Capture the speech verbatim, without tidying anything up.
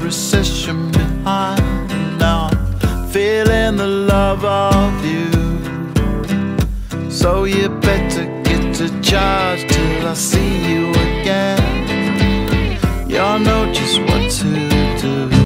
recession behind, and now I'm feeling the love of you. So you better get to charge till I see you again. Y'all know just what to do.